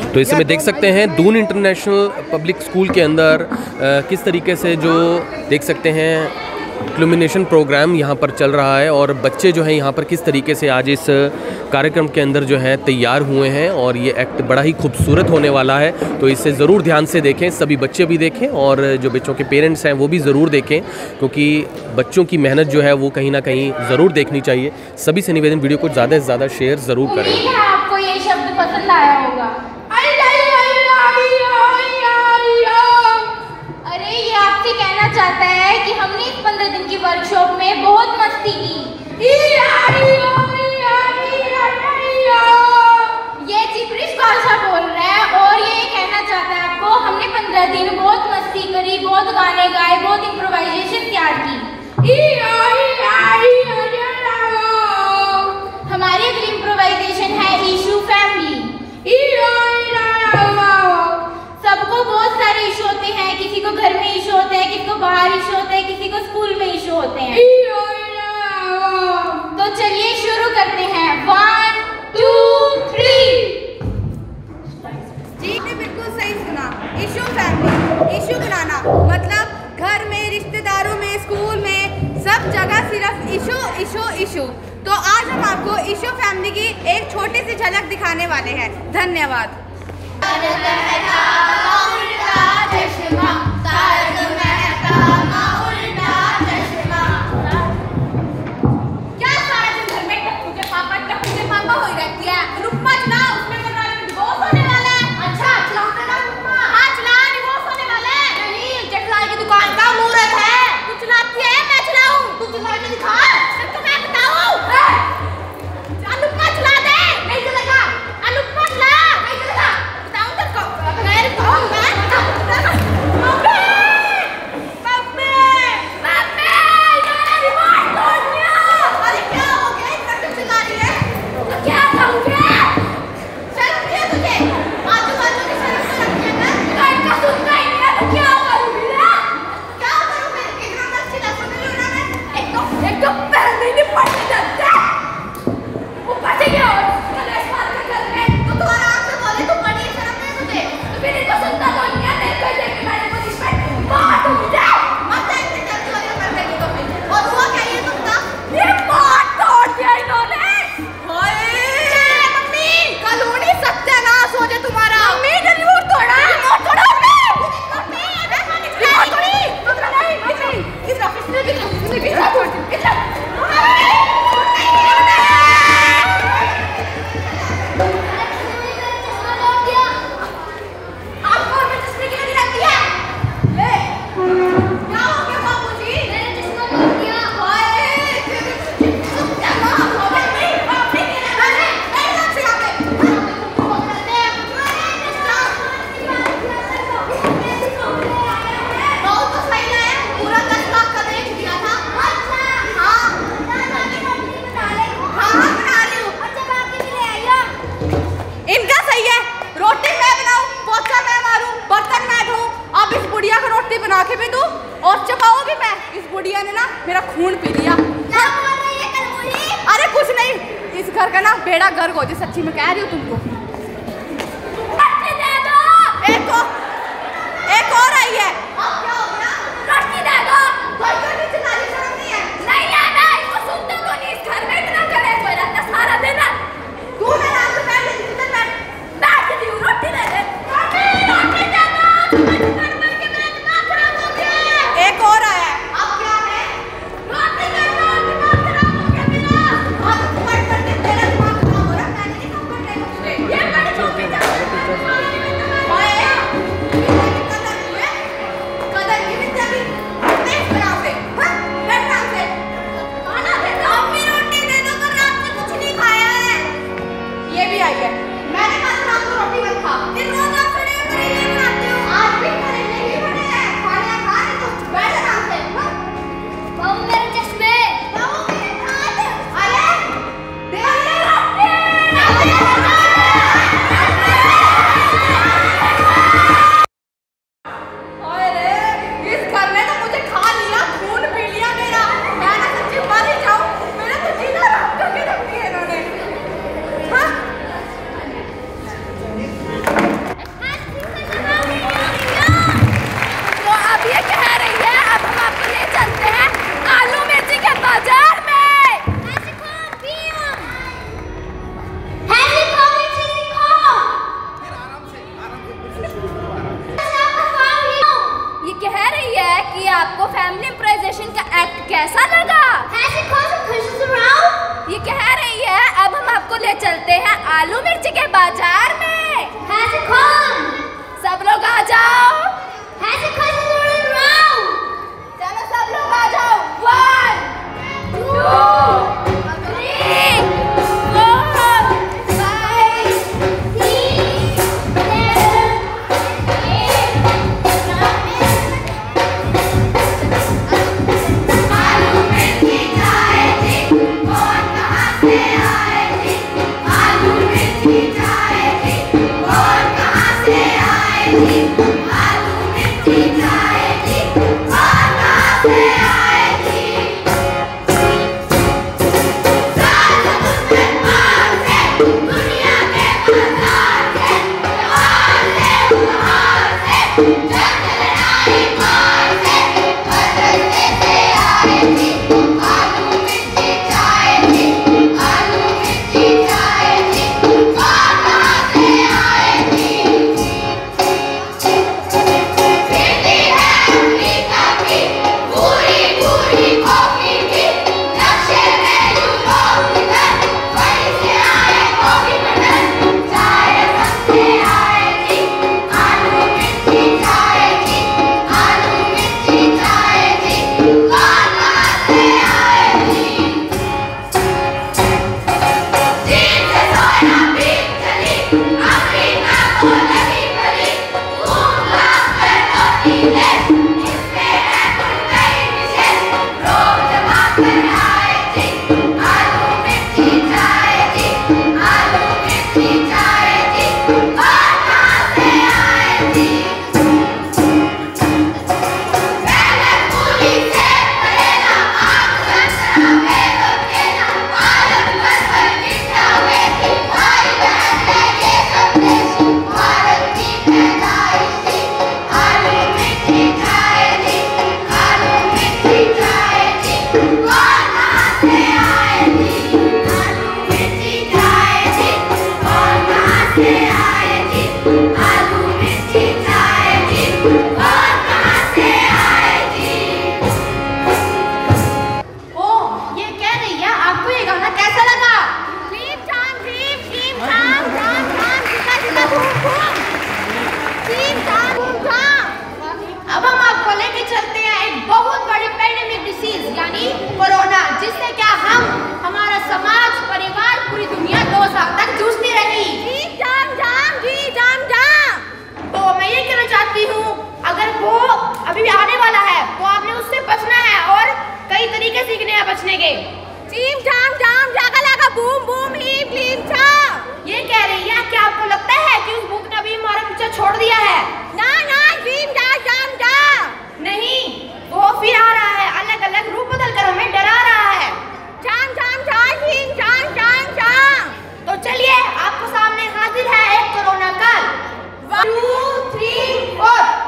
तो इसे में देख सकते हैं दून इंटरनेशनल पब्लिक स्कूल के अंदर किस तरीके से जो देख सकते हैं इल्यूमिनेशन प्रोग्राम यहाँ पर चल रहा है और बच्चे जो हैं यहाँ पर किस तरीके से आज इस कार्यक्रम के अंदर जो हैं तैयार हुए हैं और ये एक्ट बड़ा ही खूबसूरत होने वाला है। तो इसे ज़रूर ध्यान से देखें, सभी बच्चे भी देखें और जो बच्चों के पेरेंट्स हैं वो भी ज़रूर देखें, क्योंकि बच्चों की मेहनत जो है वो कहीं ना कहीं ज़रूर देखनी चाहिए। सभी से निवेदन, वीडियो को ज़्यादा से ज़्यादा शेयर ज़रूर करें। आपको ये शब्द पसंद आया होगा। अरे ये आपसे कहना चाहता है कि हमने इस 15 दिन की वर्कशॉप में बहुत मस्ती की। ये चिपरिश भाषा बोल रहा है और ये कहना चाहता है आपको हमने 15 दिन बहुत मस्ती करी, बहुत गाने गाए, बहुत इम्प्रोवाइजेशन तैयार की। हमारी अगली इम्प्रोवाइजेशन है इशू फैमिली। सबको बहुत सारे इशू होते हैं, किसी को घर में इशू होते हैं, किसी को बाहर इशू होते हैं, किसी को स्कूल में इशू होते हैं। तो चलिए शुरू करते हैं। 1 2 3। जी ने बिल्कुल सही सुना। इशू फैमिली, इशू बनाना मतलब घर में, रिश्तेदारों में, स्कूल में, सब जगह सिर्फ इशू इशू इशू। तो आज हम आपको इशू फैमिली की एक छोटी सी झलक दिखाने वाले हैं। धन्यवाद। बना के भी दूं और चबाओ भी मैं। इस बुढ़िया ने ना मेरा खून पी लिया। क्या बोल रही है कलमुली? अरे कुछ नहीं, इस घर का ना बेड़ा गर्क हो जाए, सच्ची में कह रही हूँ तुमको। एक और आई है। अब क्या हो गया? रोटी दे दो। कोई तो नहीं चिल्लाने शर्म नहीं है। नहीं है ना, इसको सुनते तो नहीं। इस घर में इतना कलेश हो जाता सारा दिन। तू मेरा आंसू बैठ ले, किचन बैठ दी हूँ, रोटी दे दे। रोटी दे दो। एक और आया है। अब क्या है? रोटी दे दो, दिमाग खराब हो गया मेरा। अब तुम्हारे करके तेरा दिमाग खराब हो रहा है, मैंने नहीं काम कर रही हूँ। बचने के। चीम झाम झाम जागा लागा बूम बूम ही क्लीन छा। ये कह रही है, क्या आपको लगता है कि उस बुक ने अभी हमारा पीछा छोड़ दिया है? ना ना, चीम जा जाम जा। नहीं, वो